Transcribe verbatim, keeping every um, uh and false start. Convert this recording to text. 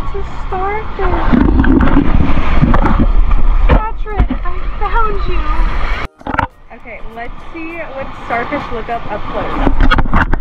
It's a starfish. Patrick, I found you. Okay, let's see what starfish look up up close.